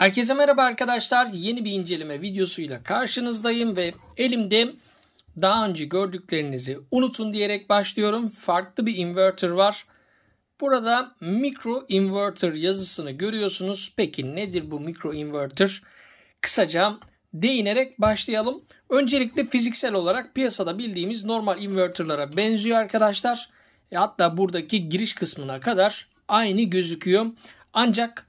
Herkese merhaba arkadaşlar. Yeni bir inceleme videosuyla karşınızdayım ve elimde daha önce gördüklerinizi unutun diyerek başlıyorum. Farklı bir inverter var. Burada micro inverter yazısını görüyorsunuz. Peki nedir bu micro inverter? Kısaca değinerek başlayalım. Öncelikle fiziksel olarak piyasada bildiğimiz normal inverterlara benziyor arkadaşlar. Hatta buradaki giriş kısmına kadar aynı gözüküyor. Ancak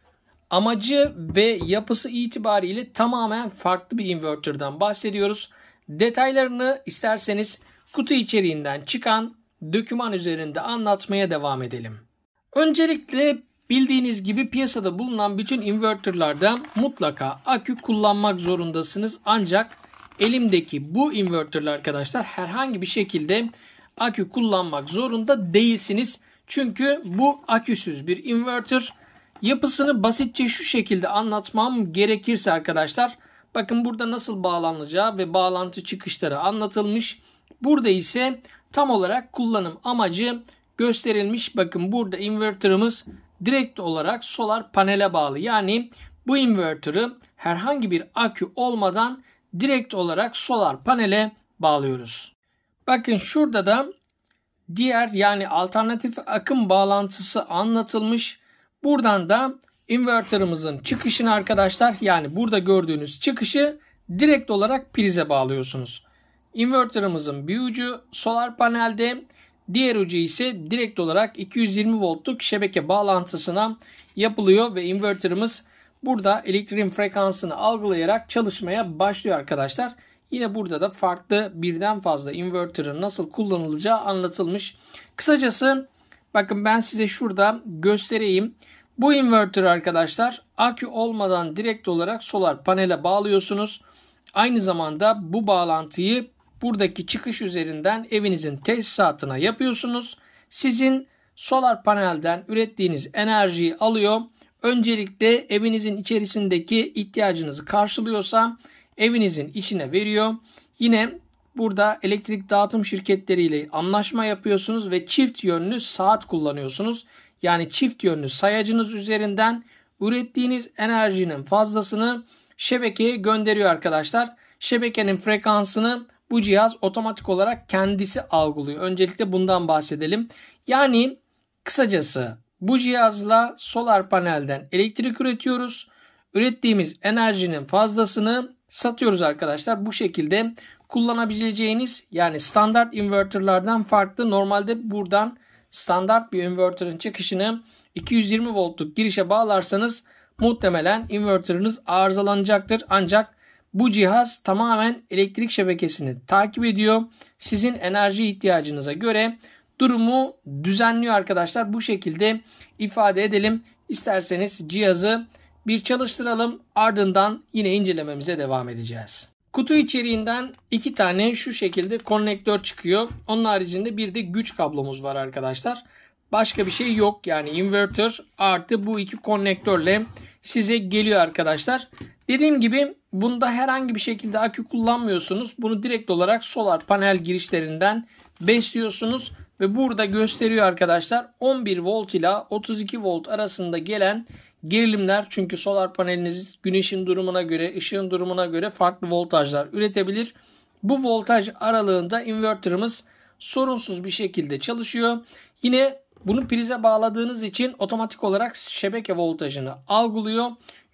amacı ve yapısı itibariyle tamamen farklı bir inverter'dan bahsediyoruz. Detaylarını isterseniz kutu içeriğinden çıkan doküman üzerinde anlatmaya devam edelim. Öncelikle bildiğiniz gibi piyasada bulunan bütün inverter'larda mutlaka akü kullanmak zorundasınız. Ancak elimdeki bu inverter'lar arkadaşlar herhangi bir şekilde akü kullanmak zorunda değilsiniz. Çünkü bu aküsüz bir inverter. Yapısını basitçe şu şekilde anlatmam gerekirse arkadaşlar, bakın burada nasıl bağlanacağı ve bağlantı çıkışları anlatılmış. Burada ise tam olarak kullanım amacı gösterilmiş. Bakın burada inverter'ımız direkt olarak solar panele bağlı. Yani bu inverter'ı herhangi bir akü olmadan direkt olarak solar panele bağlıyoruz. Bakın şurada da diğer yani alternatif akım bağlantısı anlatılmış. Buradan da inverter'ımızın çıkışını arkadaşlar, yani burada gördüğünüz çıkışı direkt olarak prize bağlıyorsunuz. Inverter'ımızın bir ucu solar panelde, diğer ucu ise direkt olarak 220 voltluk şebeke bağlantısına yapılıyor ve inverter'ımız burada elektriğin frekansını algılayarak çalışmaya başlıyor arkadaşlar. Yine burada da farklı birden fazla inverter'ın nasıl kullanılacağı anlatılmış. Kısacası bakın ben size şurada göstereyim. Bu inverter arkadaşlar akü olmadan direkt olarak solar panele bağlıyorsunuz. Aynı zamanda bu bağlantıyı buradaki çıkış üzerinden evinizin tesisatına yapıyorsunuz. Sizin solar panelden ürettiğiniz enerjiyi alıyor. Öncelikle evinizin içerisindeki ihtiyacınızı karşılıyorsa evinizin içine veriyor. Yine burada elektrik dağıtım şirketleriyle anlaşma yapıyorsunuz ve çift yönlü saat kullanıyorsunuz. Yani çift yönlü sayacınız üzerinden ürettiğiniz enerjinin fazlasını şebekeye gönderiyor arkadaşlar. Şebekenin frekansını bu cihaz otomatik olarak kendisi algılıyor. Öncelikle bundan bahsedelim. Yani kısacası bu cihazla solar panelden elektrik üretiyoruz. Ürettiğimiz enerjinin fazlasını satıyoruz arkadaşlar. Bu şekilde kullanabileceğiniz, yani standart inverterlardan farklı. Normalde buradan standart bir inverter'ın çıkışını 220 voltluk girişe bağlarsanız muhtemelen inverter'ınız arızalanacaktır. Ancak bu cihaz tamamen elektrik şebekesini takip ediyor. Sizin enerji ihtiyacınıza göre durumu düzenliyor arkadaşlar. Bu şekilde ifade edelim. İsterseniz cihazı bir çalıştıralım. Ardından yine incelememize devam edeceğiz. Kutu içeriğinden 2 tane şu şekilde konnektör çıkıyor. Onun haricinde bir de güç kablomuz var arkadaşlar. Başka bir şey yok. Yani inverter artı bu 2 konnektörle size geliyor arkadaşlar. Dediğim gibi bunda herhangi bir şekilde akü kullanmıyorsunuz. Bunu direkt olarak solar panel girişlerinden besliyorsunuz. Ve burada gösteriyor arkadaşlar 11 volt ile 32 volt arasında gelen gerilimler, çünkü solar paneliniz güneşin durumuna göre, ışığın durumuna göre farklı voltajlar üretebilir. Bu voltaj aralığında inverter'ımız sorunsuz bir şekilde çalışıyor. Yine bunu prize bağladığınız için otomatik olarak şebeke voltajını algılıyor.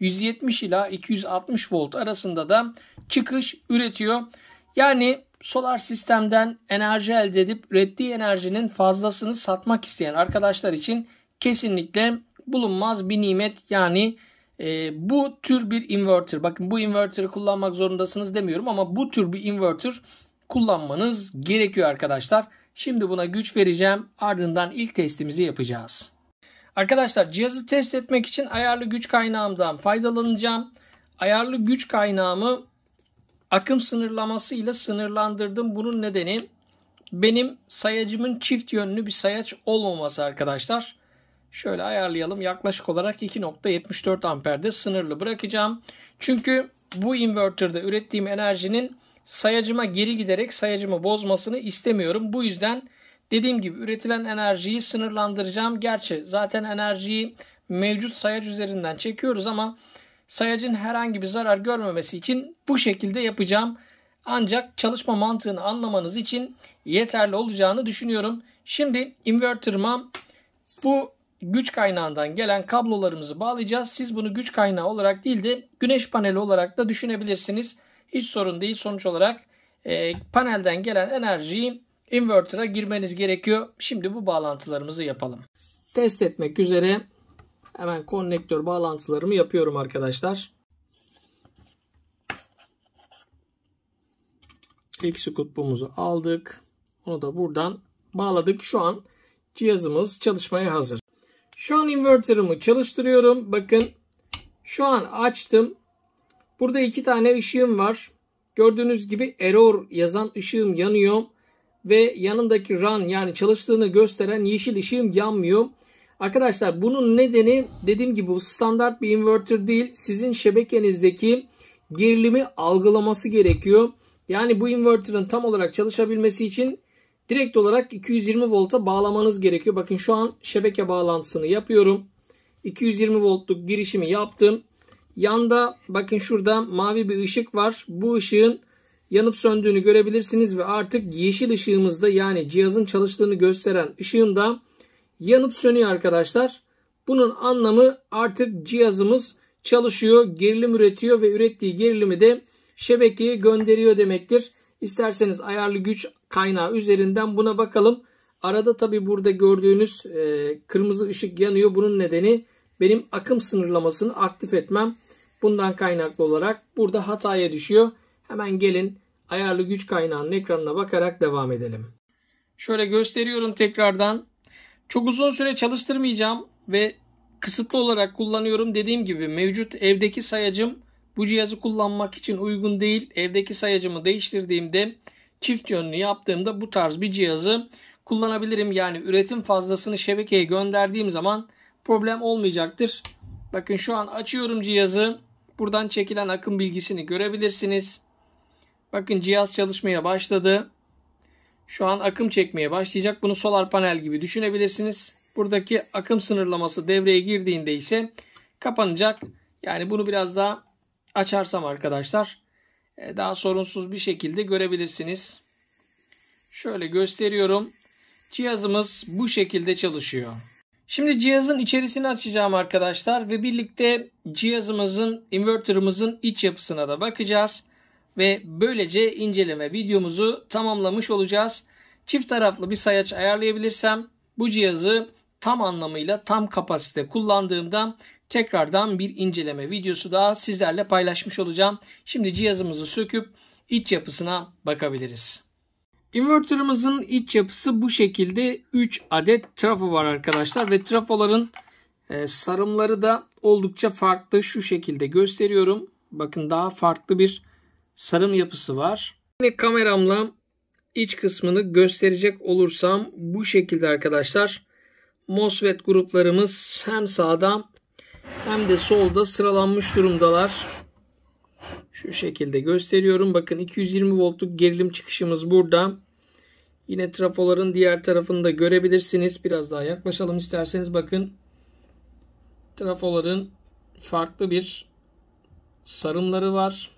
170 ila 260 volt arasında da çıkış üretiyor. Yani solar sistemden enerji elde edip ürettiği enerjinin fazlasını satmak isteyen arkadaşlar için kesinlikle bulunmaz bir nimet. Yani bu tür bir inverter, bakın bu inverter'ı kullanmak zorundasınız demiyorum ama bu tür bir inverter kullanmanız gerekiyor arkadaşlar. Şimdi buna güç vereceğim, ardından ilk testimizi yapacağız. Arkadaşlar cihazı test etmek için ayarlı güç kaynağımdan faydalanacağım. Ayarlı güç kaynağımı akım sınırlamasıyla sınırlandırdım. Bunun nedeni benim sayacımın çift yönlü bir sayaç olmaması arkadaşlar. Şöyle ayarlayalım. Yaklaşık olarak 2.74 amperde sınırlı bırakacağım. Çünkü bu inverter'da ürettiğim enerjinin sayacıma geri giderek sayacımı bozmasını istemiyorum. Bu yüzden dediğim gibi üretilen enerjiyi sınırlandıracağım. Gerçi zaten enerjiyi mevcut sayaç üzerinden çekiyoruz ama sayacın herhangi bir zarar görmemesi için bu şekilde yapacağım. Ancak çalışma mantığını anlamanız için yeterli olacağını düşünüyorum. Şimdi inverter'ıma bu güç kaynağından gelen kablolarımızı bağlayacağız. Siz bunu güç kaynağı olarak değil de güneş paneli olarak da düşünebilirsiniz. Hiç sorun değil. Sonuç olarak panelden gelen enerjiyi inverter'a girmeniz gerekiyor. Şimdi bu bağlantılarımızı yapalım. Test etmek üzere hemen konnektör bağlantılarımı yapıyorum arkadaşlar. Eksi kutbumuzu aldık. Onu da buradan bağladık. Şu an cihazımız çalışmaya hazır. Şu an inverter'ımı çalıştırıyorum. Bakın şu an açtım. Burada 2 tane ışığım var. Gördüğünüz gibi error yazan ışığım yanıyor. Ve yanındaki run yani çalıştığını gösteren yeşil ışığım yanmıyor. Arkadaşlar bunun nedeni dediğim gibi bu standart bir inverter değil. Sizin şebekenizdeki gerilimi algılaması gerekiyor. Yani bu inverter'ın tam olarak çalışabilmesi için direkt olarak 220 volta bağlamanız gerekiyor. Bakın şu an şebeke bağlantısını yapıyorum. 220 voltluk girişimi yaptım. Yanda bakın şurada mavi bir ışık var. Bu ışığın yanıp söndüğünü görebilirsiniz ve artık yeşil ışığımızda yani cihazın çalıştığını gösteren ışığım da yanıp sönüyor arkadaşlar. Bunun anlamı artık cihazımız çalışıyor, gerilim üretiyor ve ürettiği gerilimi de şebekeye gönderiyor demektir. İsterseniz ayarlı güç kaynağı üzerinden buna bakalım. Arada tabi burada gördüğünüz kırmızı ışık yanıyor. Bunun nedeni benim akım sınırlamasını aktif etmem. Bundan kaynaklı olarak burada hataya düşüyor. Hemen gelin ayarlı güç kaynağının ekranına bakarak devam edelim. Şöyle gösteriyorum tekrardan. Çok uzun süre çalıştırmayacağım ve kısıtlı olarak kullanıyorum. Dediğim gibi mevcut evdeki sayacım bu cihazı kullanmak için uygun değil. Evdeki sayacımı değiştirdiğimde çift yönlü yaptığımda bu tarz bir cihazı kullanabilirim. Yani üretim fazlasını şebekeye gönderdiğim zaman problem olmayacaktır. Bakın şu an açıyorum cihazı. Buradan çekilen akım bilgisini görebilirsiniz. Bakın cihaz çalışmaya başladı. Şu an akım çekmeye başlayacak. Bunu solar panel gibi düşünebilirsiniz. Buradaki akım sınırlaması devreye girdiğinde ise kapanacak. Yani bunu biraz daha açarsam arkadaşlar daha sorunsuz bir şekilde görebilirsiniz. Şöyle gösteriyorum. Cihazımız bu şekilde çalışıyor. Şimdi cihazın içerisini açacağım arkadaşlar ve birlikte cihazımızın, inverterımızın iç yapısına da bakacağız. Ve böylece inceleme videomuzu tamamlamış olacağız. Çift taraflı bir sayaç ayarlayabilirsem bu cihazı tam anlamıyla tam kapasite kullandığımda tekrardan bir inceleme videosu daha sizlerle paylaşmış olacağım. Şimdi cihazımızı söküp iç yapısına bakabiliriz. Inverter'ımızın iç yapısı bu şekilde. 3 adet trafo var arkadaşlar ve trafoların sarımları da oldukça farklı. Şu şekilde gösteriyorum. Bakın daha farklı bir sarım yapısı var. Yine kameramla iç kısmını gösterecek olursam bu şekilde arkadaşlar. MOSFET gruplarımız hem sağda hem de solda sıralanmış durumdalar. Şu şekilde gösteriyorum. Bakın 220 voltluk gerilim çıkışımız burada. Yine trafoların diğer tarafını da görebilirsiniz. Biraz daha yaklaşalım isterseniz. Bakın trafoların farklı bir sarımları var.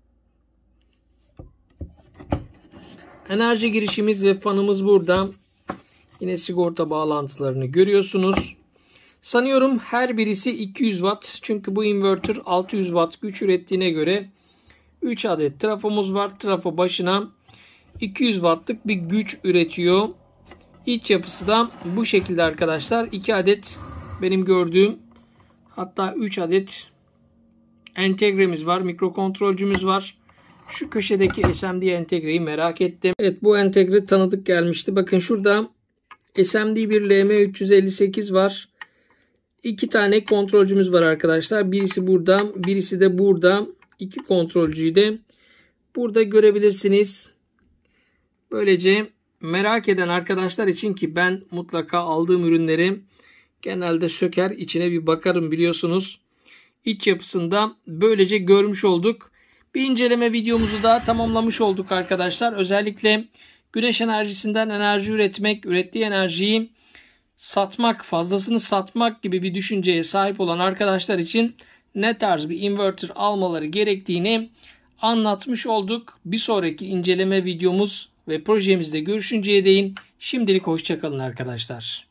Enerji girişimiz ve fanımız burada. Yine sigorta bağlantılarını görüyorsunuz. Sanıyorum her birisi 200 watt. Çünkü bu inverter 600 watt güç ürettiğine göre 3 adet trafomuz var. Trafo başına 200 wattlık bir güç üretiyor. İç yapısı da bu şekilde arkadaşlar. 2 adet benim gördüğüm, hatta 3 adet entegremiz var. Mikrokontrolcümüz var. Şu köşedeki SMD entegreyi merak ettim. Evet, bu entegre tanıdık gelmişti. Bakın şurada SMD bir LM358 var. 2 tane kontrolcümüz var arkadaşlar. Birisi burada, birisi de burada. 2 kontrolcüyü de burada görebilirsiniz. Böylece merak eden arkadaşlar için, ki ben mutlaka aldığım ürünleri genelde söker içine bir bakarım biliyorsunuz. İç yapısında böylece görmüş olduk. Bir inceleme videomuzu da tamamlamış olduk arkadaşlar. Özellikle güneş enerjisinden enerji üretmek, ürettiği enerjiyi satmak, fazlasını satmak gibi bir düşünceye sahip olan arkadaşlar için ne tarz bir inverter almaları gerektiğini anlatmış olduk. Bir sonraki inceleme videomuz ve projemizde görüşünceye değin şimdilik hoşça kalın arkadaşlar.